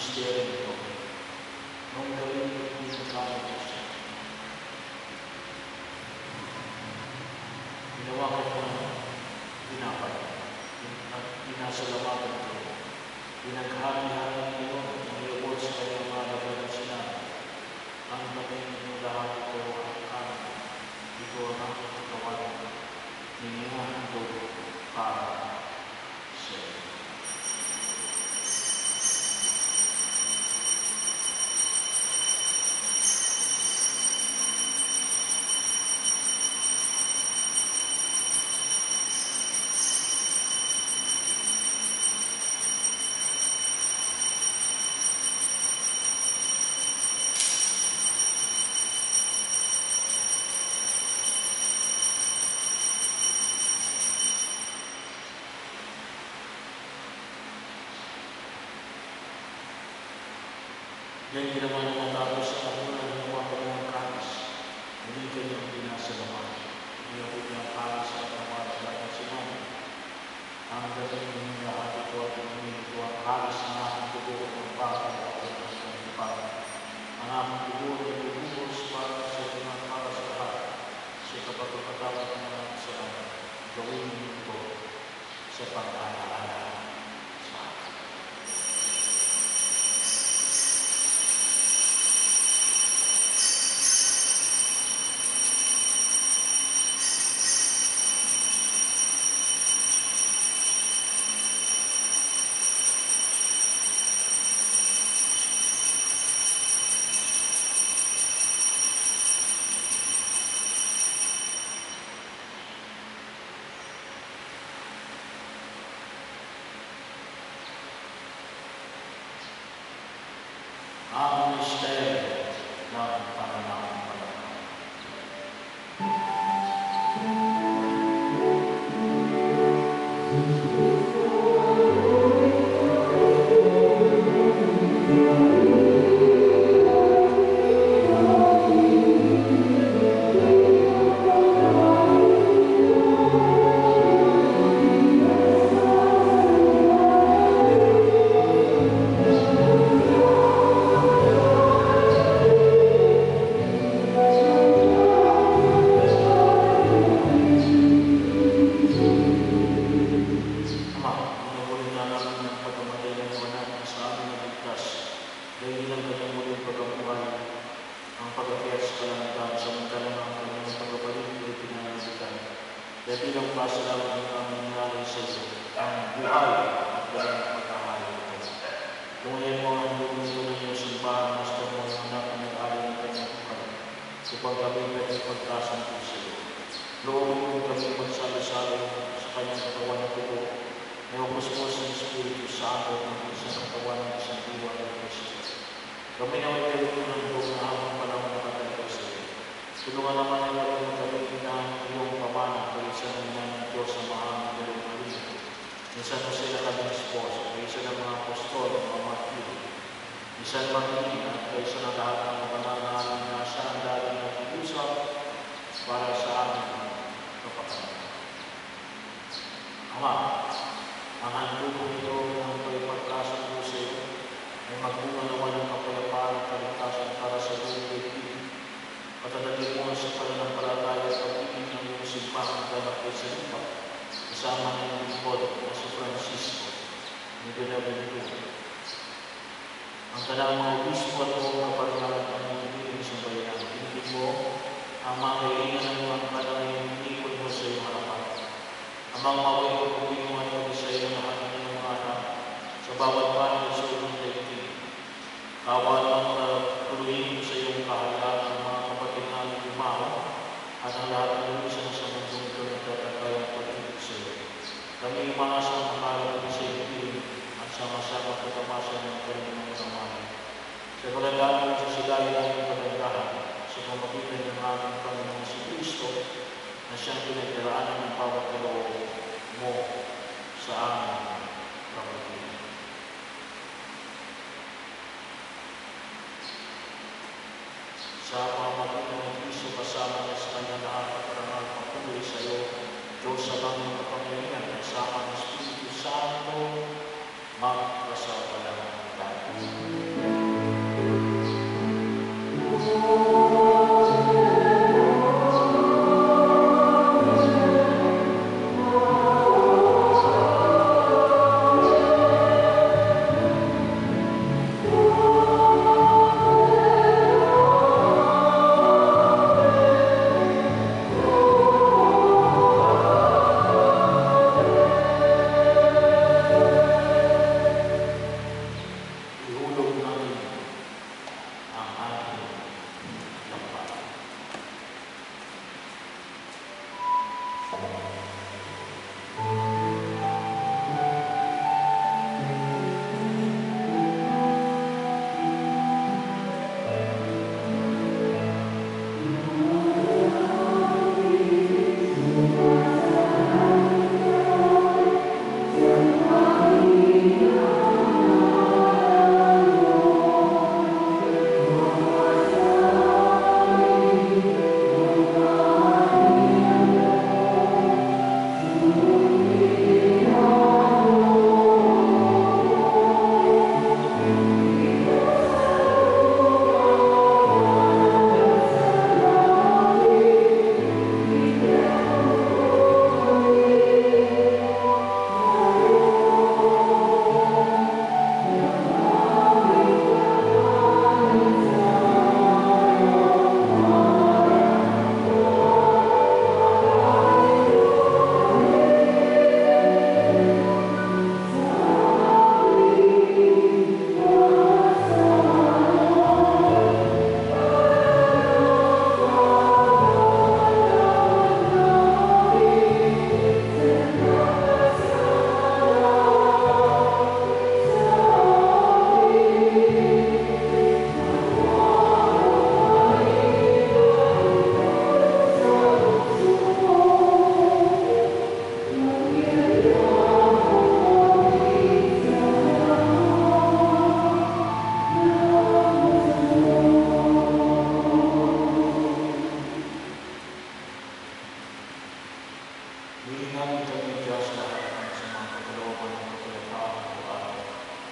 ministeryo nito. Nung galing pinagkano ko siya. Ginawa ko po ng pinapay. Pinasalamatan ko. Pinaghati-hati ko ng lubos sa kanyang mahalaga ng sinabi. Ang dating ng lahat ito ang kanan. Ito ang katawan. Ninihando para sa iyo. Yan ginawa ng matapos sa kabulan ng mga pagkakakas. Hindi kanyang pinasalamatan. Iyakot niyang kakas at namatala ng sinama. Ang dating ng lahat ito at ito ang kakas na aking dugo ng bakal at ng pagkakakas. Ang aking dugo ay bububos para sa mga para sa lahat. Sa kapagkakatapat ng mga kasalanan, gawin niyo ito sa pag-aalala. Ang misteryo ng pananampalataya. Kaya bilang pasalamat ng aming nanay sa iyo, ang buhay at kanyang pagkakalit ito. Tungayan mo ang lumiso ng iyong simbahan, mas mo ang anak na nag-alay ng kanyang buhay. Upang kami kanyang pagkasampo sa iyo. Loobin mo kami magsalo-salo sa kanyang katawan ng tubo. May upos-pos ng Espiritu Santo ng isang katawan ng isang diwa ng Kristo. Kami na may kayo ng buong na habang panahon na katalaga sa iyo. Tulungan naman ang kami magkabigin ng iyong pamana kay isa ng ng Diyos sa mahamang dalawang Maria. Minsan mo sila kaming esposo, kay isa ng mga apostol, mga martir. Minsan Magdalena, kay isa ng lahat ng mga pananahan na siya ang dalang nag-iusap para sa aming kapakanan. Ama, ang handog ito ng pagkakasundo sa iyo ay magbunga naman ng kapayapaan at kaligtasan para sa buong daigdig. Patadagin mo sa pananampalataya at pag-ibig ng iyong simbahan galak kay sa lupa, kasama ng iyong lingkod na si Francisco, ni Benavente. Ang kanyang mga obispo at buong kaparihan ang iyong sa bayan. Pinigin mo ang mga kailangan ng iyong kanyang lingkod mo sa iyong harapan. Ang mga maway o pagpinungan mo sa iyong lahat ng iyong mga anak sa bawat panig sa iyong daigdig. Kawal ang tuloyin mo sa iyong kahalagan ng mga kapatid namin lumaw at ang lahat ng lusan sa mundong ito nagtatagayang pag-ibig sa iyo. Kami umasa ang makalapit sa iyo at sama-sama katamasan ng kanyang mga samahan. Sa kalagalan sa sigayan ng iyong kagandahan, sa pamagitan ng aming Panginoon si Kristo, na siyang pinagdaraanan ng bawat kaloob mo sa aming kapatid. Sa pamamagitan ng Kristo kasama niya sa kanya lahat at parangal patuloy sa iyo, Diyos sa langit na kapangyarihan, kasama ng Espiritu Santo, magkasawalan tayo.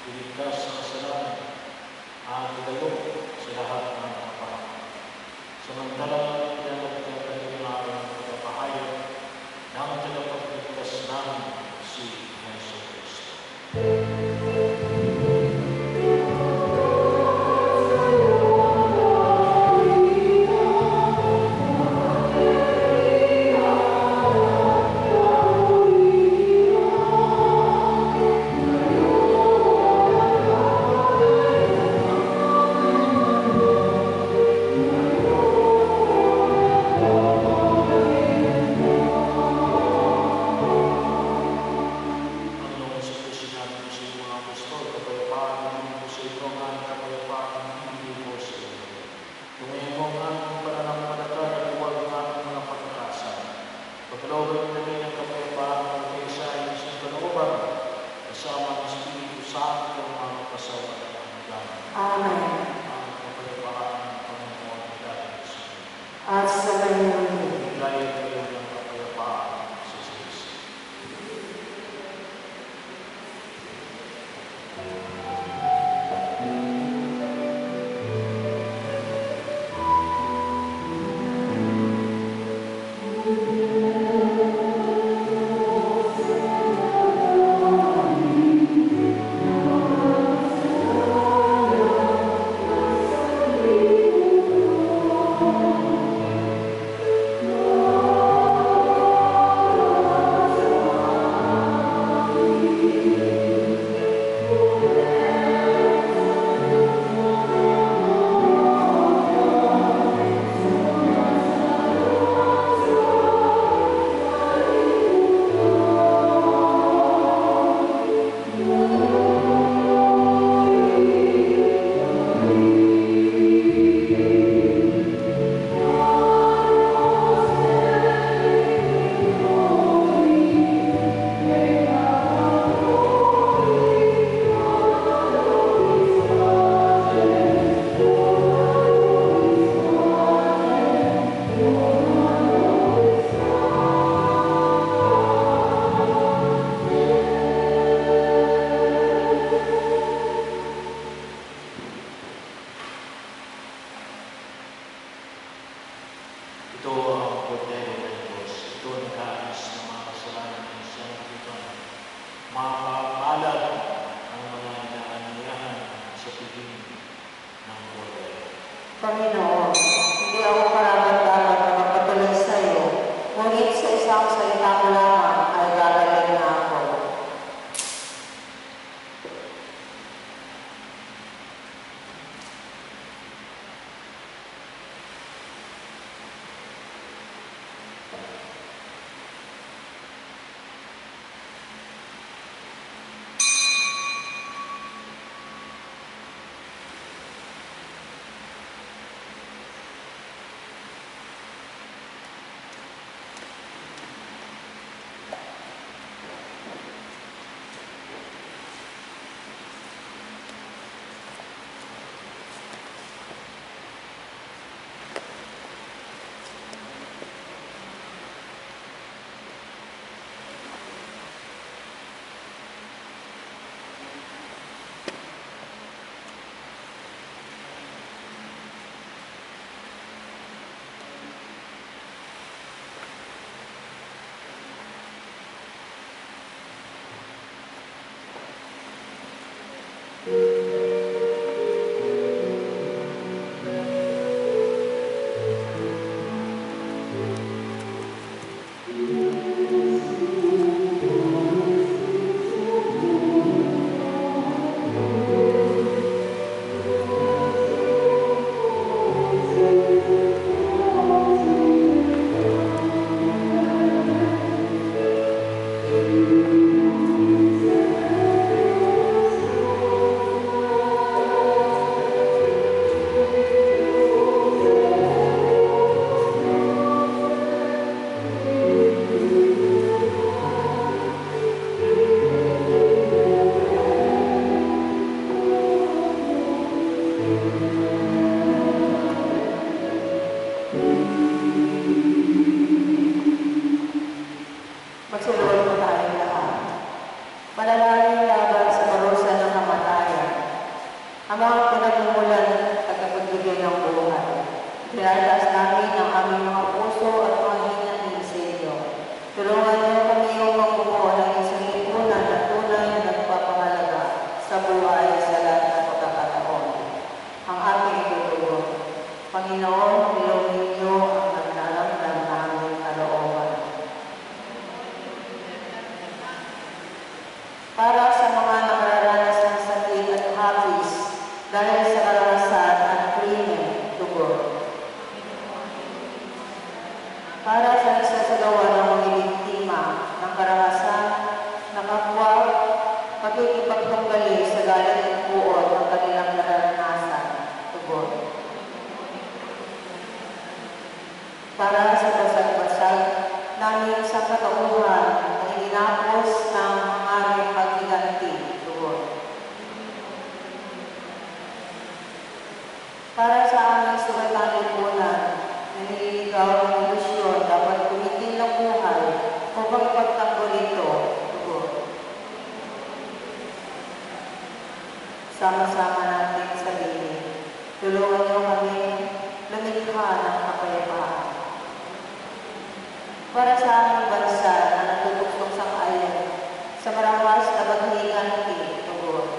iligtas sa kasalanan, at ilayo sa lahat ng kapahamakan. Samantalang pinanagtang kanyang aking pagpapahayag ng tagapagligtas namin si Yesu Cristo. Panginoon, hindi ako karapat-dapat na magpatuloy sa iyo, ngunit sa isang salita mo lamang ay gagaling na ako. ang mga pinagmumulan at kapagbigay ng buhay. Tinataas namin ang aming mga puso at mga hinahin sa inyo. Tulungan niyo kami upang bumuo ng isang lipunan na tunay na nagpapahalaga sa buhay sa lahat ng pagkakataon. Ang ating itutulong. Panginoon, ilawin niyo ang naglalamdam na aming kalooban. Para sa mga nakararanas ng sakit at hapis dahil sa karanasan at krimen, tugon. Para sa nagsasagawa ng mga biktima ng karanasan, nakakwa, pakikipagtunggali sa galit at buod ng kanilang naranasan, tugon. Para sa basag-basag namin sa katauhan na iginapos ng aming paghiganti, tugon. Para sa aming sugatang lipunan na nililigaw ng ilusyon dapat tumitin ng buhay upang ipagtanggol ito, tugon. Sama-sama natin sa sarili. Tulungan niyo kami lumikha ng kapayapaan. Para sa aming bansa na natutuksong sang-ayon sa marawas na paghiganti, tugon.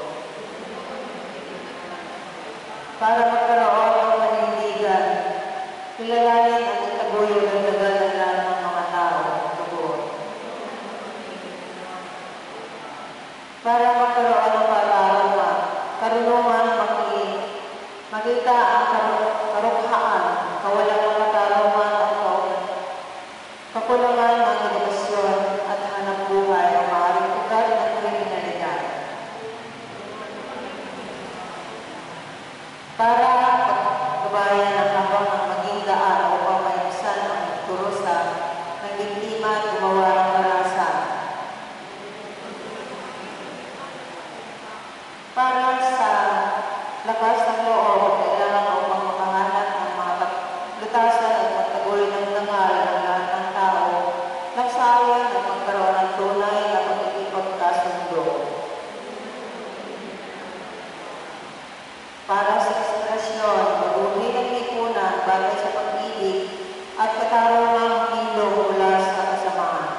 Para magkaroon ng panindigan, kilalanin at itaguyod ang nagdadala ng mga tao, tugon. Para magkaroon ng pag-aaral, karunungan makita ang karukhaan, kawalan ng katarungan at kakulangan ng edukasyon at hanap buhay ang maaaring ugat ng kriminalidad. Para pagbabayan ang habang ng maging daan upang maiwasan ang turusa ng biktima at gumawa ng karanasan. Para sa lakas ng loob, kailangan upang makahanap ng mga lutasan at magtaguloy ng dangal ng lahat ng tao, nagsayan at magkaroon ng tunay na pagkikipagkasundo. Para sa inspirasyon, mabuhay ng lipunan bagay sa pag-ibig at katarungang hilo mula sa kasamaan.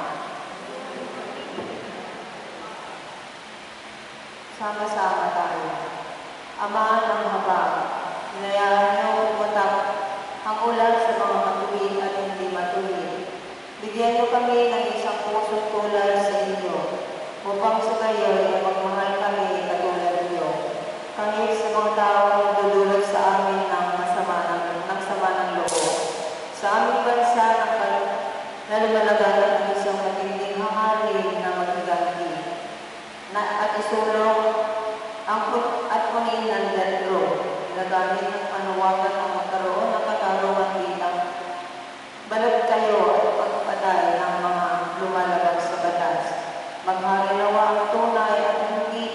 Sama-sama tayo. Ama ng habang, hinayaan niyo pumatap ang ulan sa mga matuwid at hindi matuwid. Bigyan niyo kami ng isang pusong tulad sa inyo, upang sa kayo ay magmahal kami katulad niyo. Kami sa mga taong nagdudulot sa amin ng sama ng loob. Sa aming bansa na lumalagan ng isang matinding hangarin na maghiganti, at isulong ang at panginan dentro, nagamit ng panuwagan ng magkaroon ng katarungan bilang balag kayo at pagpatay ng mga lumalabag sa batas. Magharinawa ang tunay at hindi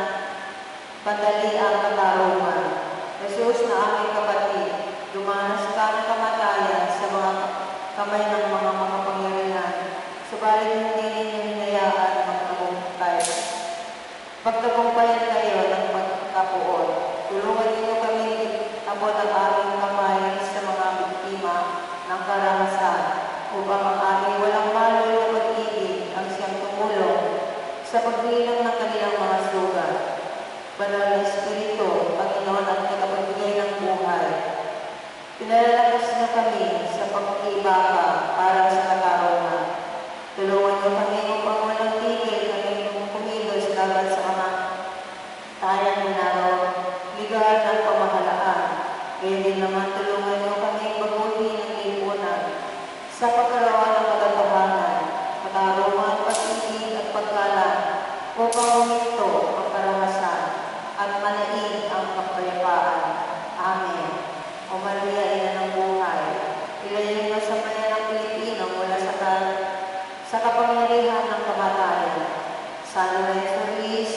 padali ang katarungan. Jesus na aming kapatid, dumanas ka ng kamatayan sa mga kamay ng mga makapangyarihan, subalit hindi ninyo hinayaan magtagumpay. Pagtagumpayan kayo ng pagkapuot, tulungan ninyo kami abot ang aming kamay sa mga biktima ng karanasan upang ang aming walang maloy na pag-ibig ang siyang tumulong sa pagbilang ng kanilang mga sugat. Banal na Espiritu, Panginoon ang tagapagbigay ng buhay. Pinalalakas niyo kami sa pagkibaka para sa katarungan. Tulungan niyo kami upang walang tigil kami kumilos laban sa mga tayang minaraw, ligal ng pamahalaan. Kaya din naman tulungan niyo kami baguhin ng lipunan sa pagkaroon ng katotohanan, katarungan, pag-ibig at paggalang upang huminto ang karanasan at manaig ang kapayapaan. Amen. O Maria, ina ng buhay, ilayo niyo sa bayan ng Pilipino mula sa kapangyarihan ng kamatayan. San Lorenzo Ruiz,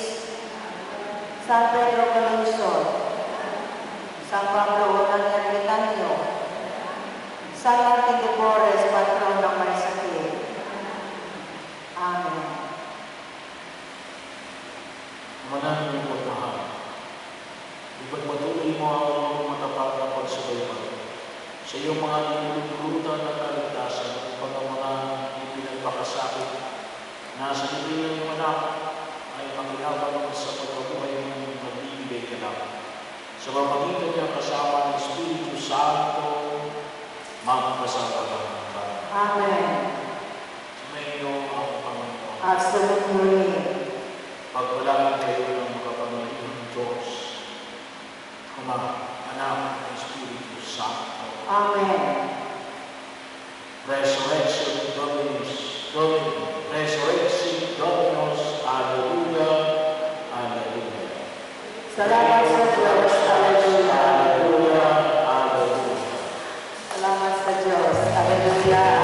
San Pedro Calungsod, San Pablo Unang Ermitanyo, San Martin de Porres, patron ng may sakit. Amen. Manahimik po mahal. Iba't iyong mga nilulutan at kaligtasan upang ang mga ipinagpakasakit na sa libre ng iyong anak ay makinabang sa pagkabuhay ng magbibigay ka lang. Sa pamamagitan niya kasama ng Espiritu Santo, magpasalamat ka. Amen. Sumayo ang Panginoon. Absolutely. Pagpalain kayo ng makapangyarihang Diyos, Ama, Anak, at Espiritu Santo. Amen. Resurrection Dominus, Resurrection Dominus, Alleluia, Alleluia. Salamat sa Diyos. Alleluia. Alleluia, Alleluia. Salamat sa Diyos. Alleluia.